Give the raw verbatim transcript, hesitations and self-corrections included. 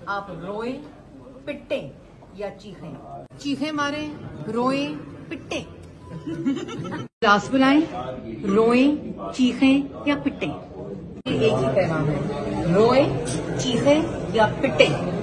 आप रोएं, पिटें या चीखें? चीखें मारें, रोएं, पिटें? क्लास बुलाएं, रोएं, चीखें या पिटें? एक ही पैगाम है, रोएं, चीखें या पिटें।